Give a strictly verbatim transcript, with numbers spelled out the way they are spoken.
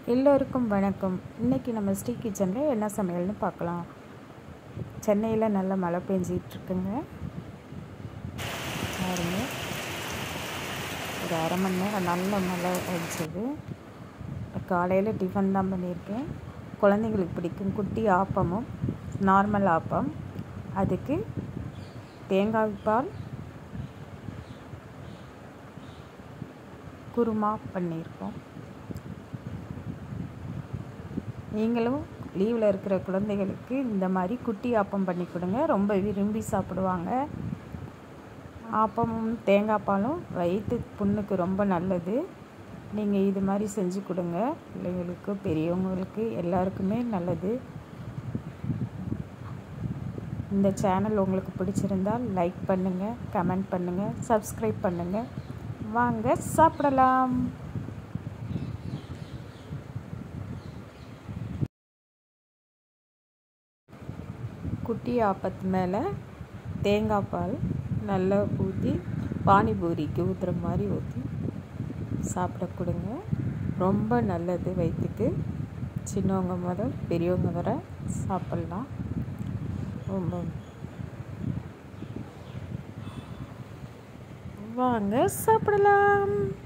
எல்லோருக்கும் வணக்கம். இன்றைக்கி நம்ம ஸ்ரீ கிச்சனில் என்ன சமையல்னு பார்க்கலாம். சென்னையில் நல்ல மழை பெஞ்சிகிட்ருக்குங்க. பாருங்க, ஒரு அரை மணி நேரம் நல்ல மழை அடிச்சது. காலையில் டிஃபன் தான் பண்ணியிருக்கேன். குழந்தைங்களுக்கு பிடிக்கும் குட்டி ஆப்பமும் நார்மல் ஆப்பம். அதுக்கு தேங்காய் பால் குருமா பண்ணியிருக்கோம். நீங்களும் லீவில் இருக்கிற குழந்தைகளுக்கு இந்த மாதிரி குட்டி ஆப்பம் பண்ணி கொடுங்க, ரொம்ப விரும்பி சாப்பிடுவாங்க. ஆப்பமும் தேங்காய் பாலும் வயிற்று புண்ணுக்கு ரொம்ப நல்லது. நீங்கள் இது மாதிரி செஞ்சு கொடுங்க. பிள்ளைங்களுக்கு பெரியவங்களுக்கு எல்லாருக்குமே நல்லது. இந்த சேனல் உங்களுக்கு பிடிச்சிருந்தால் லைக் பண்ணுங்கள், கமெண்ட் பண்ணுங்கள், சப்ஸ்கிரைப் பண்ணுங்கள். வாங்க சாப்பிடலாம். குட்டி ஆப்பத்து மேலே தேங்காய் பால் நல்லா ஊற்றி பானிபூரிக்கு ஊற்றுற மாதிரி ஊற்றி சாப்பிட கொடுங்க. ரொம்ப நல்லது வயிற்றுக்கு. சின்னவங்க முதல் பெரியவங்க வர சாப்பிட்லாம். ரொம்ப வாங்க சாப்பிடலாம்.